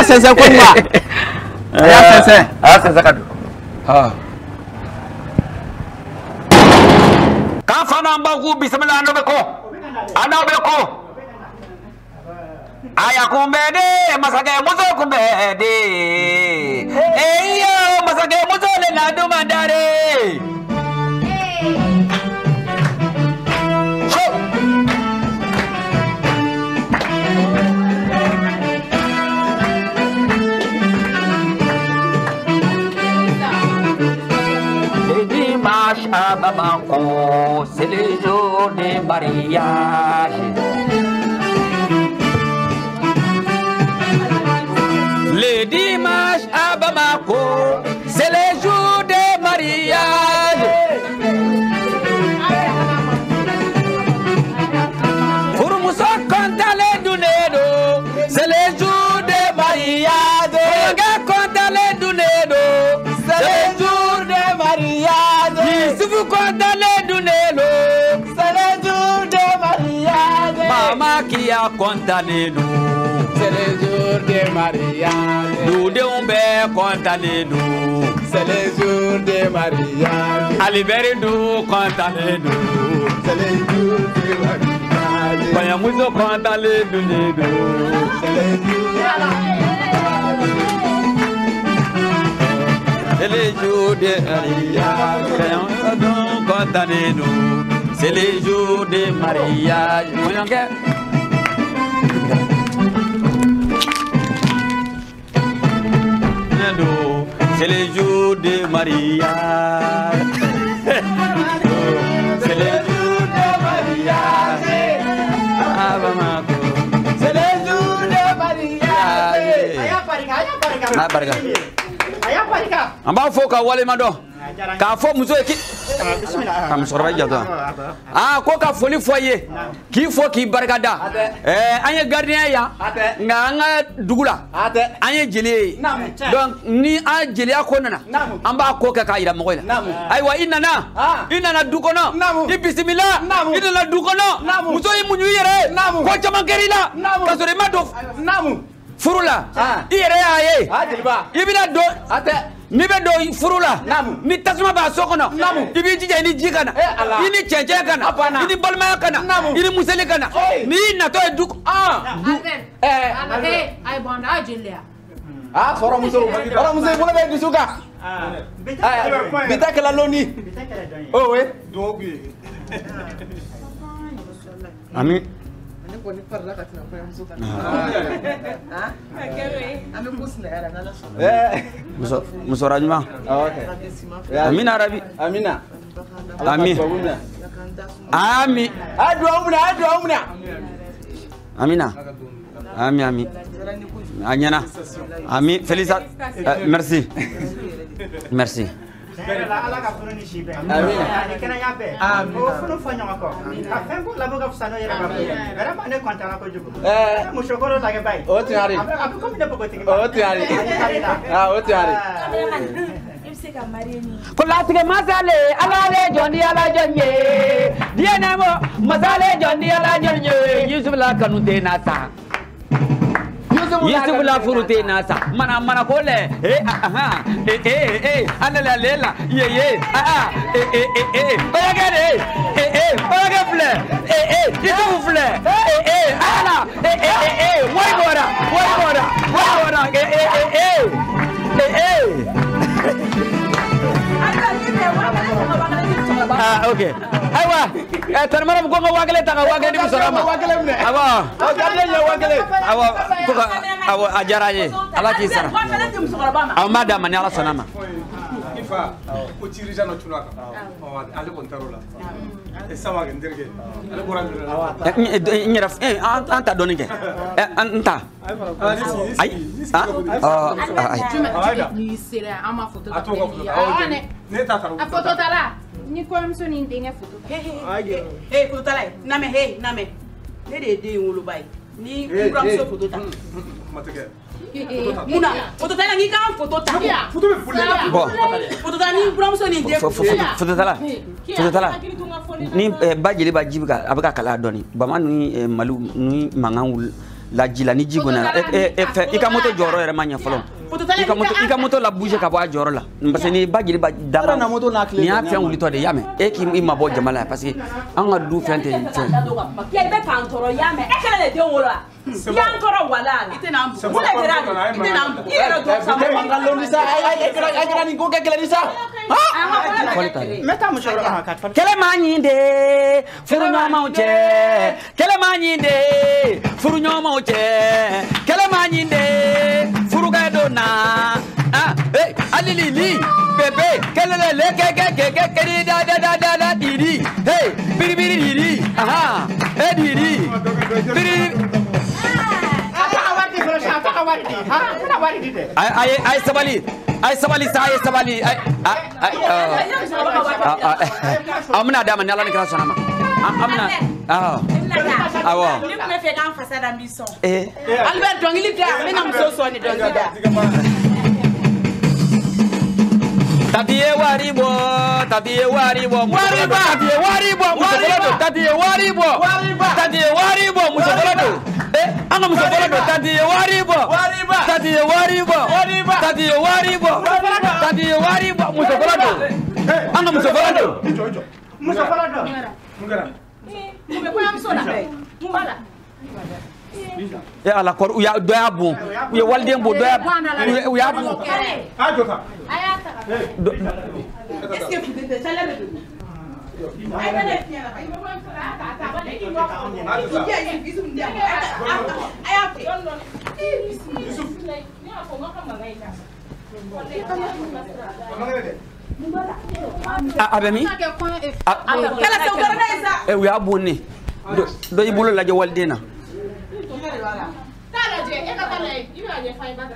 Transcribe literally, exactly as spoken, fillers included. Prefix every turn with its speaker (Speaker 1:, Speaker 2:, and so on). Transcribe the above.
Speaker 1: sɛnsɛn ko ma a y'a sɛnsɛn
Speaker 2: a y'a sɛnsɛn ka don k'an fa n'an baw k'u bisimila an n'o bɛ ko an n'aw bɛ ko aya kunbɛ de masakɛ muso kunbɛ de eyo masakɛ muso le na duma dare à Bamako, c'est le jour des mariages. Le dimanche à Bamako, c'est le jour des mariages. Pour Moussa Kantale Dunedo, c'est le jour des mariages. Kantale Dunedo, c'est le jour des mariages. Si vous condamnez Dunelo, c'est le jour de mariage. Maman qui a condamné nous, c'est le jour de mariage. Nous devons bien condamner nous, c'est le jour de mariage. Alibéré nous, condamner nous, c'est le jour de mariage. Bayamouzo condamné Dunelo, c'est le jour de c'est les jours de mariage, c'est les jours de mariage. C'est les jours de mariage. C'est les jours de mariage. C'est les jours de mariage. An b'a fɔ ka walima dɔn k'a fɔ muso ye ki ka musokɔrɔba jatɔ ah ko ka foli fɔ ye k'i fɔ k'i barikada ɛɛ an ye gardien yan nka an ka dugu la an ye jeli ye donc ni an jeliya ko nana an b'a ko kɛ k'a yira mɔgɔ la ayiwa i nana i nana du kɔnɔ i bisimila i nana du kɔnɔ muso y'i muɲu i yɛrɛ ye ko caman kɛra i la ka sɔrɔ i ma don furu la i yɛrɛ y'a ye i bɛna don n'i bɛ don furu la ni tasuma b'a so kɔnɔ i b'i jija i ni ji ka na i ni cɛncɛn ka na i ni balimaya ka na i ni museli ka na n'i y'i natɔ ye du
Speaker 3: ayi bɔn a jeli ya
Speaker 1: ah kɔrɔmuso kɔrɔmuso i bolo bɛ dusu kan bi ta kɛla loni o we ami musora ɲuman amina arabi amina ami ami adu amuna adu amuna amina ami ami a ɲɛna ami Félisa merci merci
Speaker 4: ala ka furu ni si bɛɛ ani kɛnɛya bɛɛ o furu fɔ ɲɔgɔn kɔ ka fɛn ko labɔ ka fisa n'o yɛrɛ ka vraiment ne content na kojugu musokɔrɔ lage ba ye o tun yari a bɛ komi ne npogotigi o tun yari ah o tun yari
Speaker 2: ko latigɛ masale ala le jɔn di ala jɔn ye diɲɛ mo masale jɔn di ala jɔn ye Yusuf la kanu tɛ na sa Yusuf la furu tɛ na sa mana mana ko lɛ eh ah eh eh eh anela lela ye ye ah eh eh eh oyage de eh eh oyage filɛ eh eh Yusuf filɛ eh eh ala eh eh eh wai bora wai bora wai bora eh eh eh eh eh ah okay aywa eh tanmara ko ko wagale ta wagale di musarama awa wagale ya wagale awa ko awa ajara ye ala ki sara aw madama ni ala sonama
Speaker 5: ifa ko tirija no tunaka ale ko tarola e sawa ndirge ale ko randira
Speaker 2: nyera eh anta doni ke eh anta ay ah ay
Speaker 3: ni sere ama foto ta
Speaker 5: ne ta taru
Speaker 3: a foto ta la ni ko am so ni ndenge foto
Speaker 6: he he he foto ta la na me he na me ne de de wolo bay ni ko am so foto ta
Speaker 5: mateke
Speaker 6: muna foto ta la ni kan foto ta
Speaker 5: foto be fulle
Speaker 2: bon
Speaker 6: foto ta ni ko am so ni de
Speaker 2: foto ta la foto ta la ni ba jeli ba jibi ka abaka kala doni ba man ni malu ni mangan wul la jila ni jigo na e e i ka moto joro yɛrɛ ma ɲɛ fɔlɔ i ka moto i ka moto la bouger ka bɔ a jɔyɔrɔ la parce que ni ba jeli ba dama ni y'a fɛn wulitɔ de y'a mɛn e k'i ma bɔ jama la parce que an ka du fɛn tɛ fɛn
Speaker 6: i bɛ k'an tɔɔrɔ y'a mɛn e kɛlen de den wolo wa i y'an tɔɔrɔ wala la i tɛna an bugɔ mun de kɛra i tɛna an bugɔ i yɛrɛ dɔn sa
Speaker 1: man ka lɔn sa a kɛra nin ko kɛ kɛlɛ ni sa
Speaker 2: kɛlɛ ma ɲi de furu ɲɔgɔnmaw cɛ kɛlɛ ma ɲi de furu ɲɔgɔnmaw cɛ kɛlɛ ma ɲi de furu kɛ don na ah eh alili li bebe kelele le ke ke ke ke ke da da da da da didi hey biri biri didi aha eh didi biri ay ay ay sabali ay sabali sa ay sabali ay amna da man yalla ni kala sonama amna ah awo
Speaker 6: ni me fe kan fasada mission
Speaker 2: eh
Speaker 6: Albert dongili da me na muso so ni dongida
Speaker 2: Tatiye waribo, tatiye waribo, wariba, tatiye waribo, wariba, tatiye waribo, wariba, tatiye waribo, musokolodo. Eh, anga musokolodo, tatiye waribo, wariba, tatiye waribo, wariba, tatiye waribo, tatiye waribo, musokolodo. Anga musokolodo.
Speaker 4: Musokolodo.
Speaker 5: Mungara.
Speaker 6: eh me ko am so na be mumala
Speaker 2: e ala kor u ya do ya bon u ya walde mbo do ya u ya bon
Speaker 5: Ah jota.
Speaker 3: Ayata.
Speaker 6: est-ce que vous êtes chaleur de ay ba def ñala bay ba ko ta ta ba legi mo ko ay bisum dia ay ate yon non bisum ni ko ma ko ma ngay ta
Speaker 2: abemi
Speaker 6: kala so dara na isa
Speaker 2: e u ya bon ni do ibulu la je walde na
Speaker 3: Tala je, e ka tala e, ibe aje fay badra.